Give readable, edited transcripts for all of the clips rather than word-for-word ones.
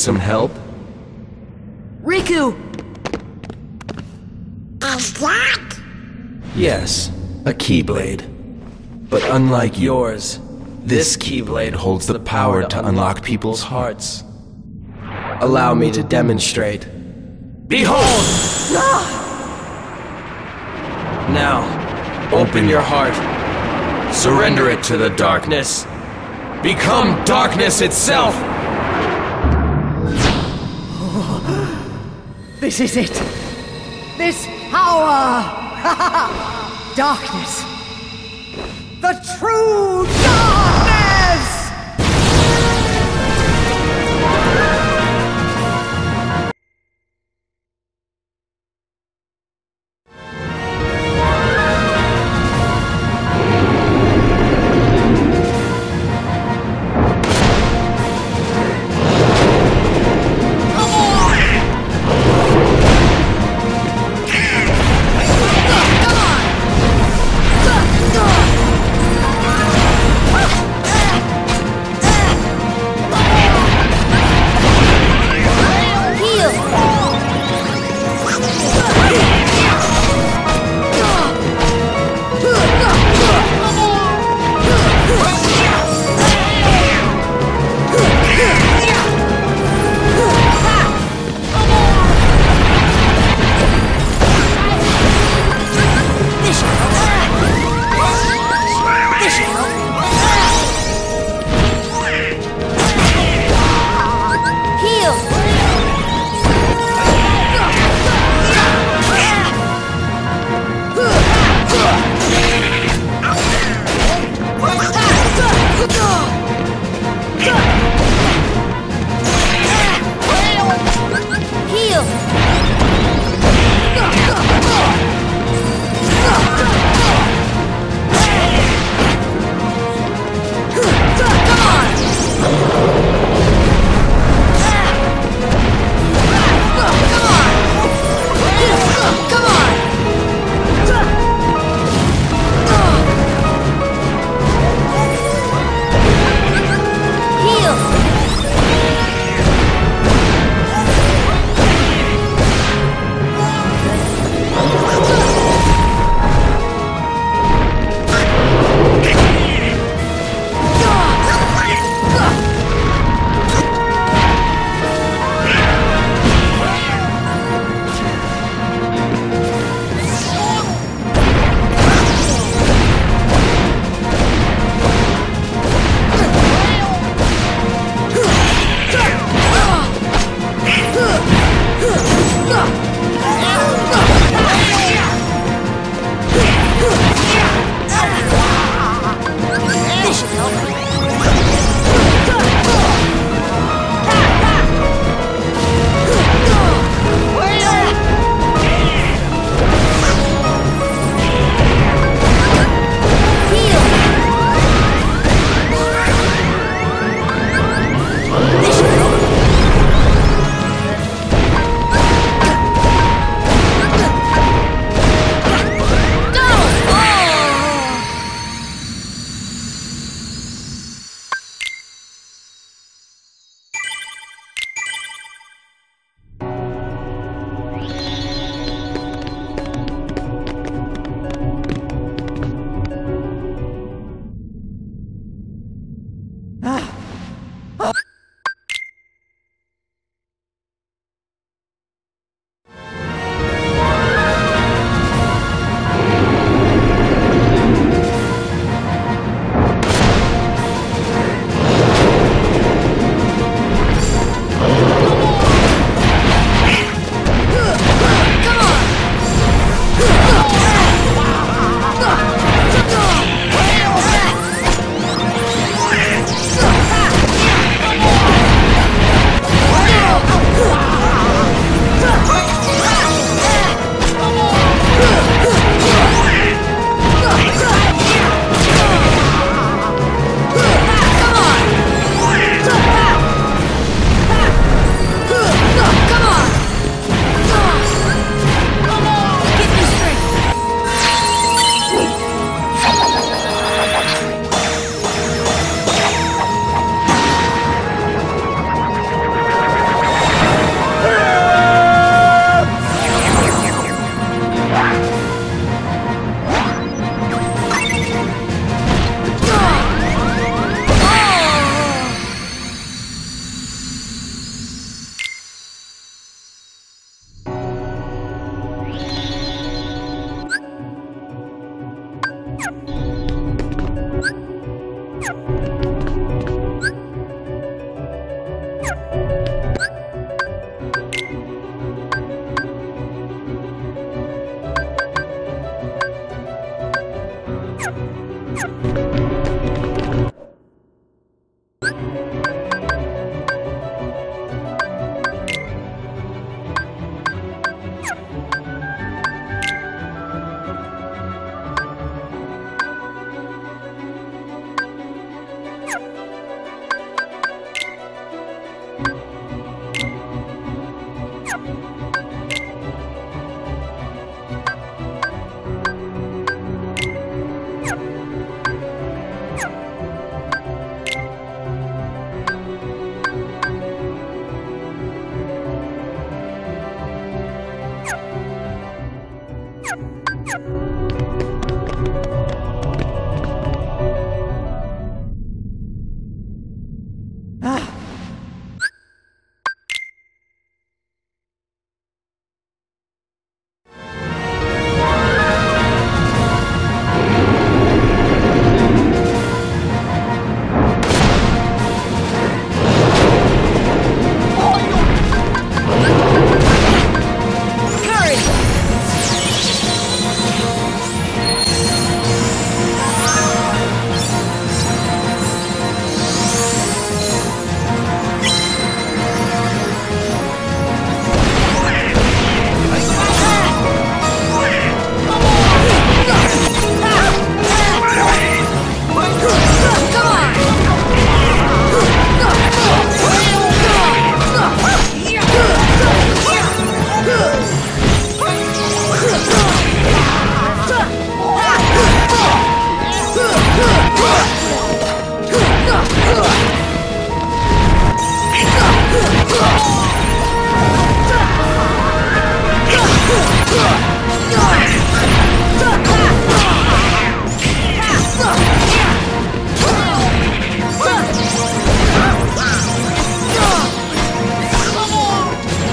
some help? Riku! Is that? Yes, a Keyblade. But unlike yours, this Keyblade holds the power to unlock people's hearts. Allow me to demonstrate. Behold! Now, open your heart. Surrender it to the darkness. Become darkness itself! This is it! This power! Darkness! The true darkness!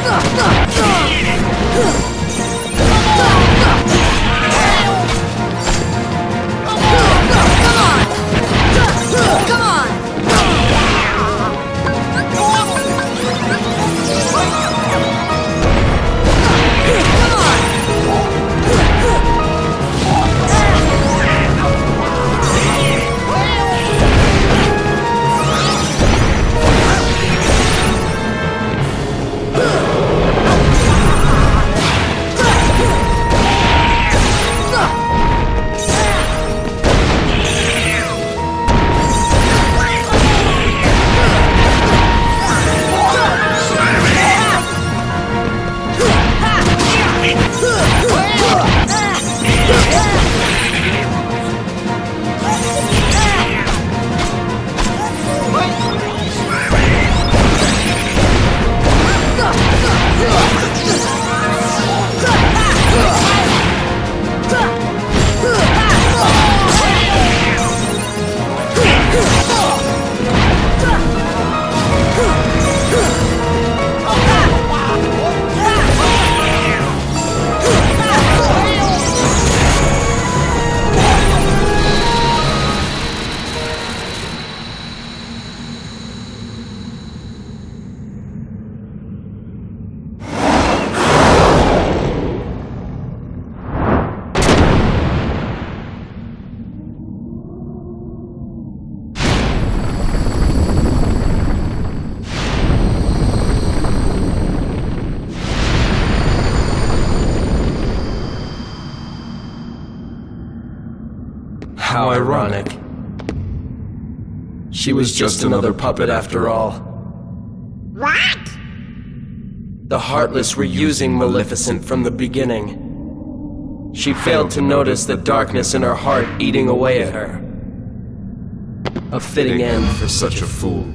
How ironic. She was just another puppet after all. What? The Heartless were using Maleficent from the beginning. She failed to notice the darkness in her heart eating away at her. A fitting end for such a fool.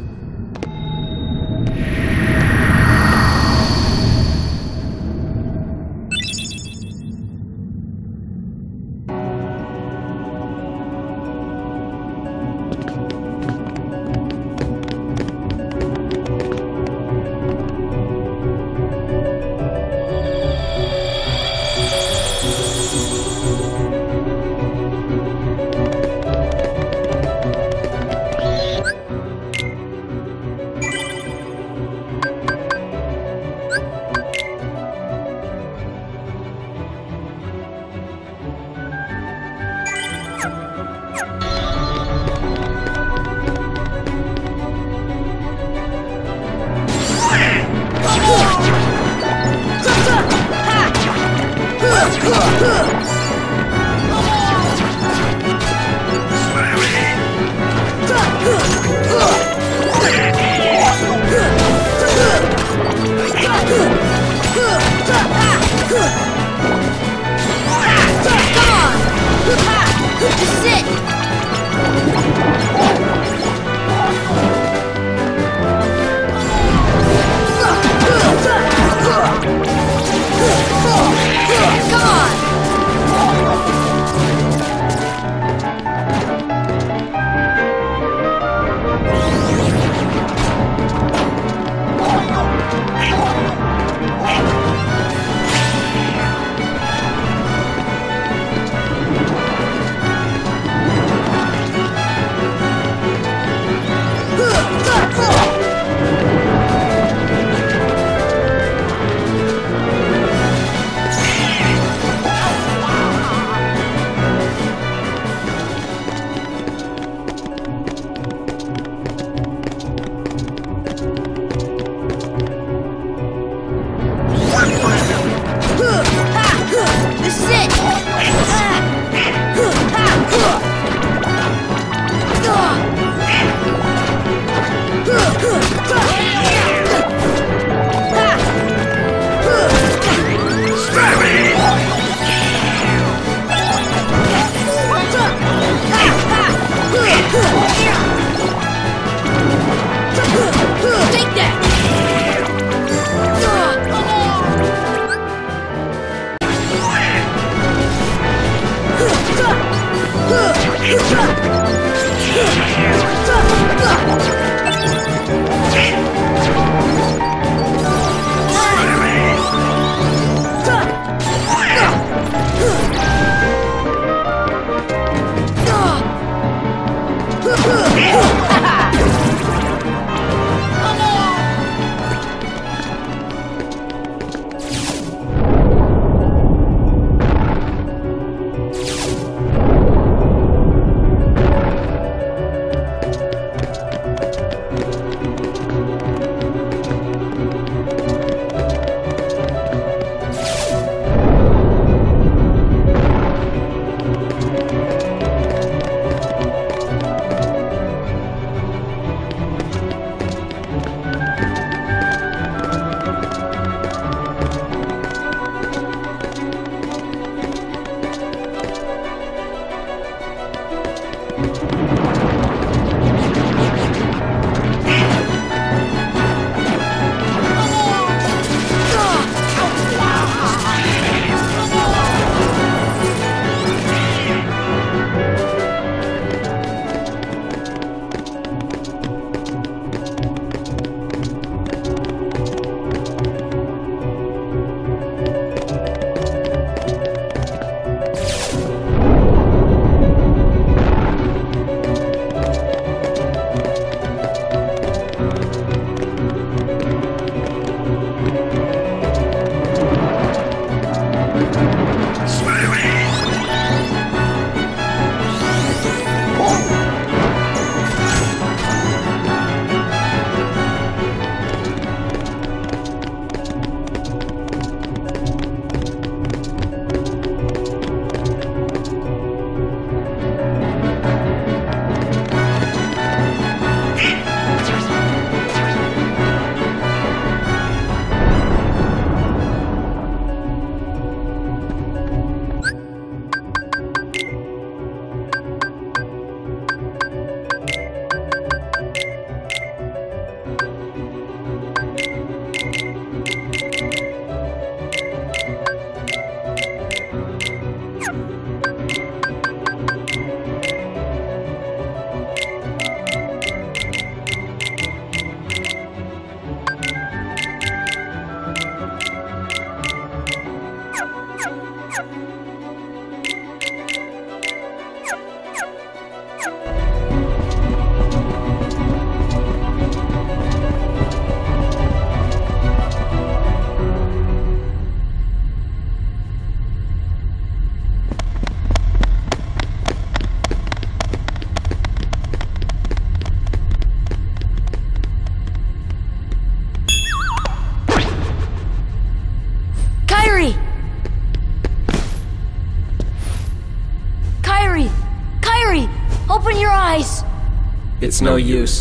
eyes! It's no use.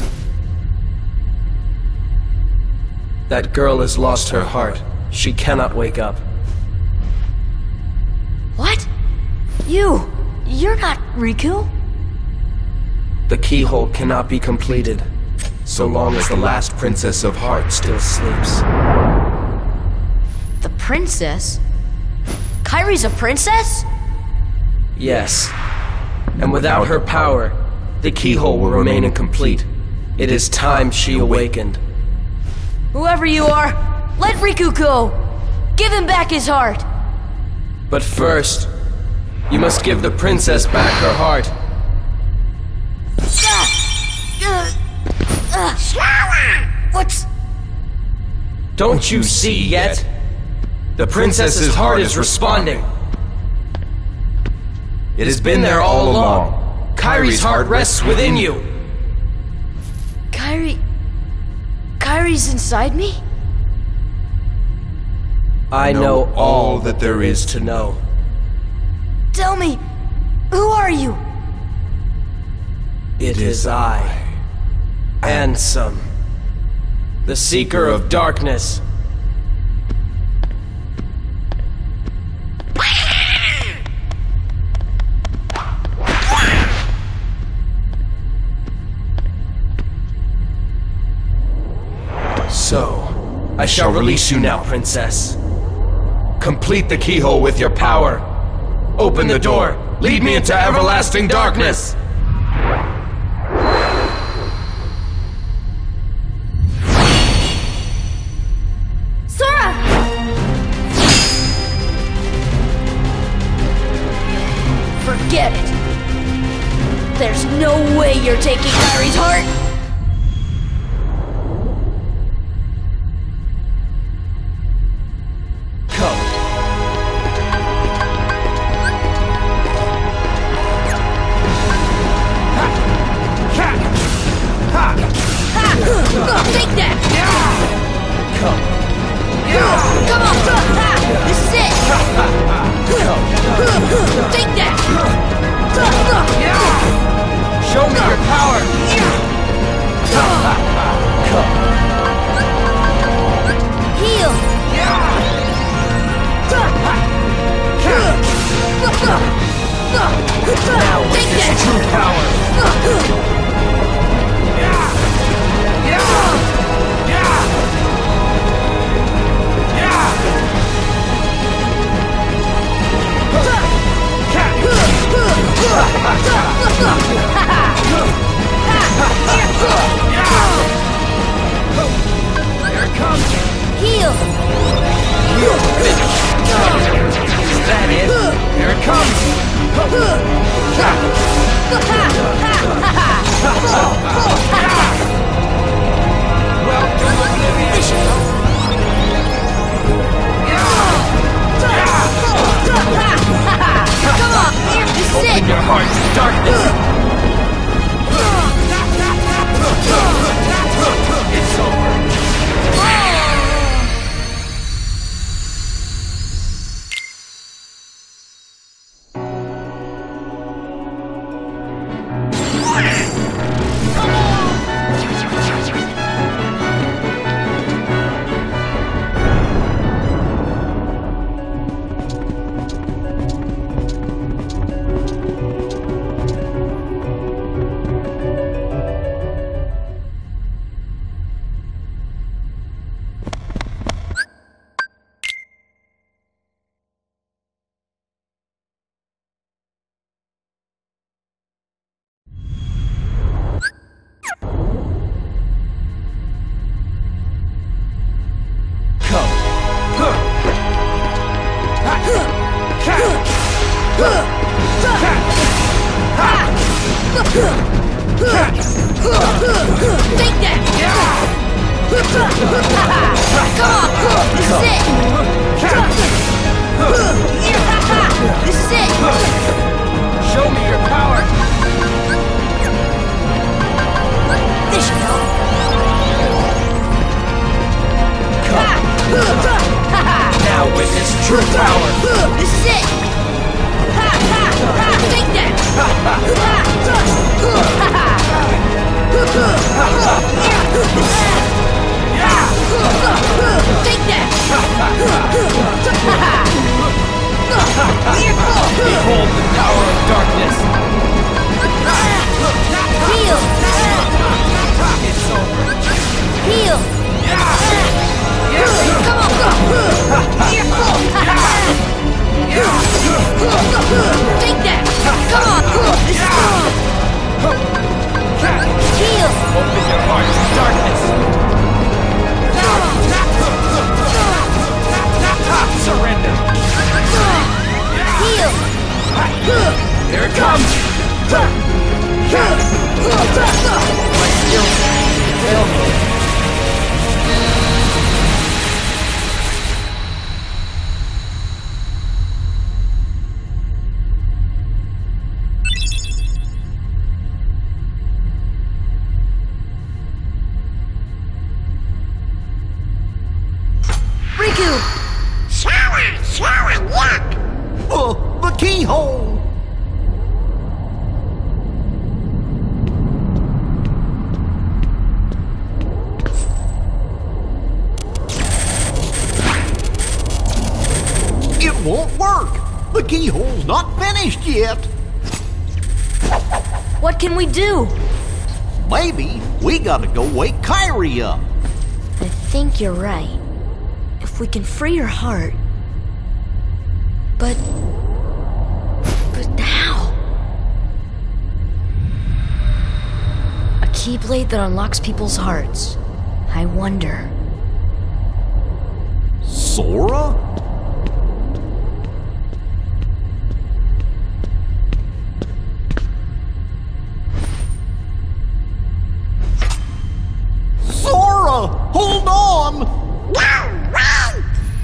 That girl has lost her heart. She cannot wake up. What? You're not Riku? The keyhole cannot be completed, so long as the last princess of heart still sleeps. The princess? Kairi's a princess? Yes. And without her power, the keyhole will remain incomplete. It is time she awakened. Whoever you are, let Riku go! Give him back his heart! But first, you must give the princess back her heart. What's... Don't you see yet? The princess's heart is responding. It has been there all along. Kairi's heart rests within you. Kairi's inside me? I know all that there is to know. Tell me, who are you? It is I, Ansem, the Seeker of Darkness. So, I shall release you now, Princess. Complete the keyhole with your power. Open the door. Lead me into everlasting darkness. Sora! Forget it. There's no way you're taking Kairi's heart. Take that! Come. Come on! This is it! Take that! Show me your power! Come. Heal! Now witness true power! Here it comes! Heal! Is that it? Here it comes! Welcome, Oblivion! Come on! This is it! Open your heart to darkness! It's over! Take that! Come on! This is it! This is it! Show me your power! This should help. Now witness true power! This is it! Take that! Take that! Behold the Tower of Darkness! Heal! It's over. Heal! Come on! Take that! Come on! This is strong! Heal! Open your heart to darkness! Surrender! Heal! Here it comes! My skills fail me. Riku! Look! The keyhole! It won't work! The keyhole's not finished yet! What can we do? Maybe we gotta go wake Kyrie up. I think you're right. If we can free her heart. But how? A keyblade that unlocks people's hearts. I wonder. Sora? Sora! Hold on! No! Run!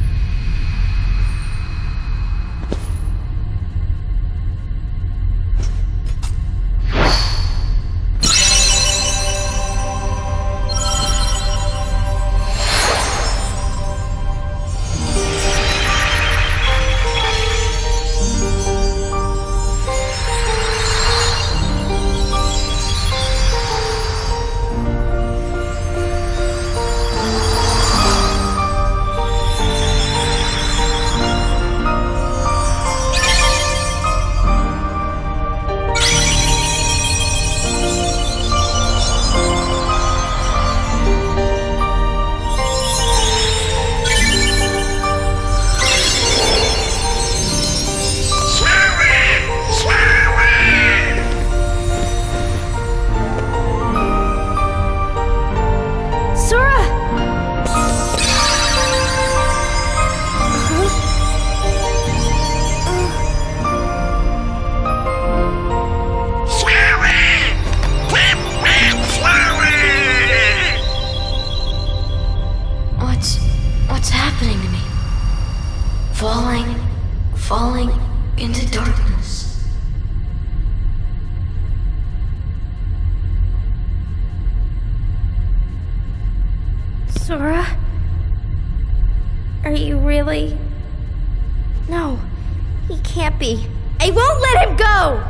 falling into darkness. Sora? Are you really? No, he can't be. I won't let him go!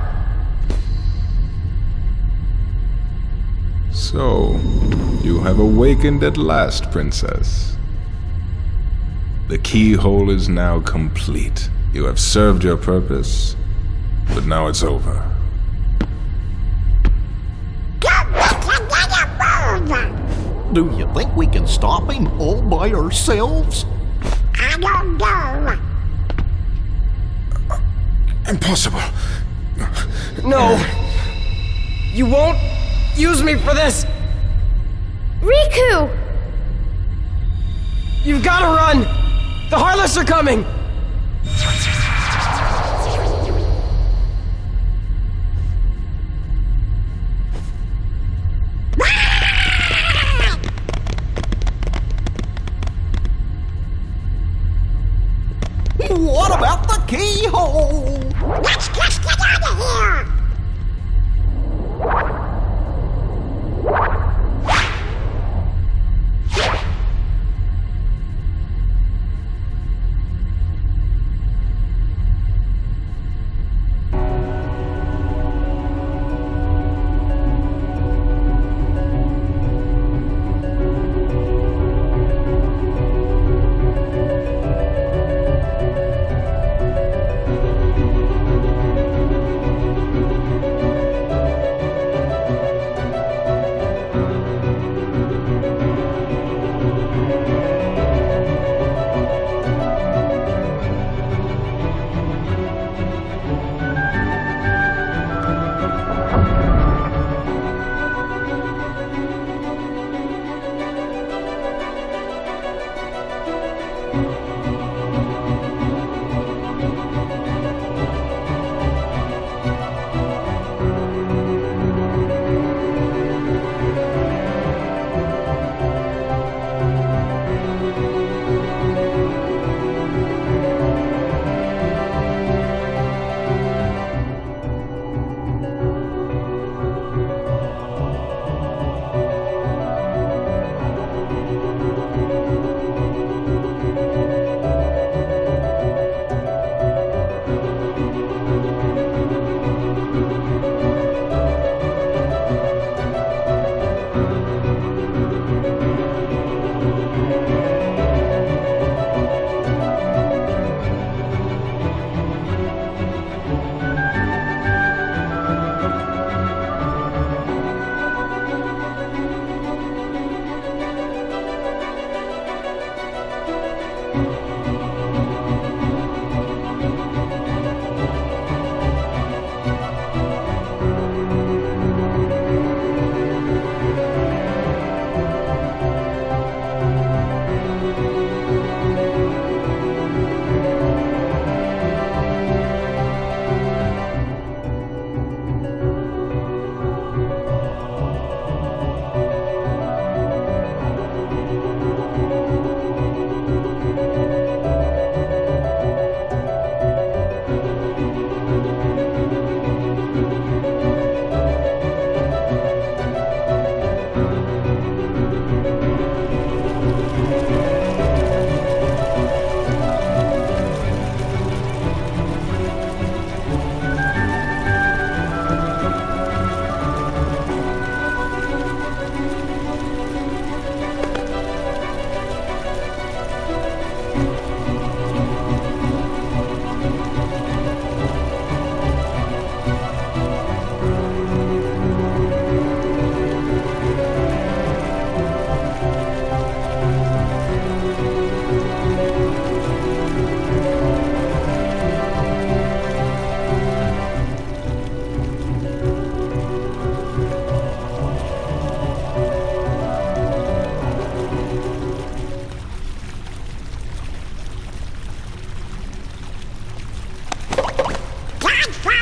So, you have awakened at last, Princess. The keyhole is now complete. You have served your purpose, but now it's over. Do you think we can stop him all by ourselves? I don't know. Impossible. No! You won't use me for this! Riku! You've gotta run! The Heartless are coming! What about the keyhole? Let's just get out of here!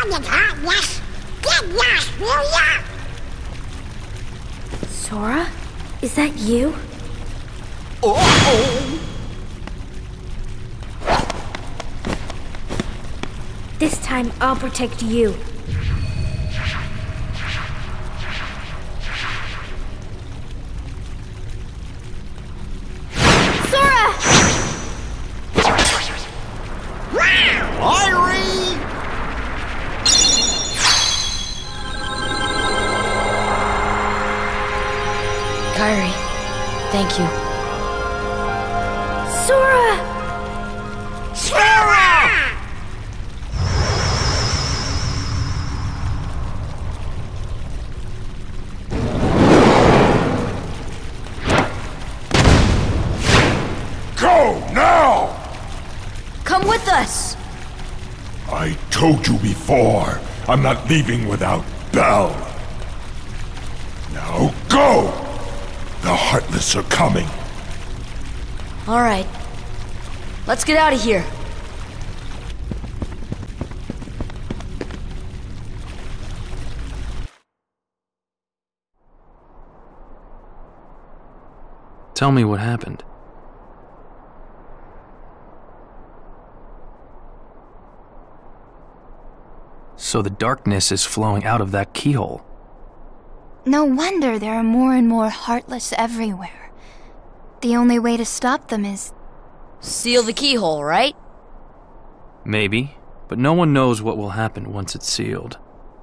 Sora? Is that you? Uh-oh! This time I'll protect you. Sora! Irie! Kyrie, thank you. Sora! Go now! Come with us! I told you before, I'm not leaving without Belle. Now go! The Heartless are coming. Alright. Let's get out of here. Tell me what happened. So the darkness is flowing out of that keyhole. No wonder there are more and more Heartless everywhere. The only way to stop them is... Seal the keyhole, right? Maybe, but no one knows what will happen once it's sealed.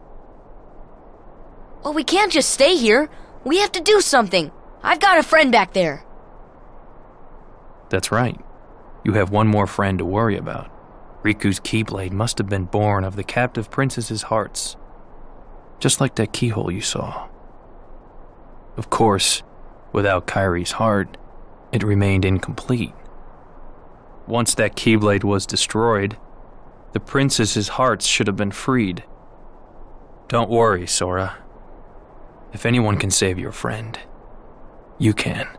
Well, we can't just stay here. We have to do something. I've got a friend back there. That's right. You have one more friend to worry about. Riku's Keyblade must have been born of the captive princess's hearts. Just like that keyhole you saw. Of course, without Kyrie's heart, it remained incomplete. Once that Keyblade was destroyed, the princess's hearts should have been freed. Don't worry, Sora. If anyone can save your friend, you can.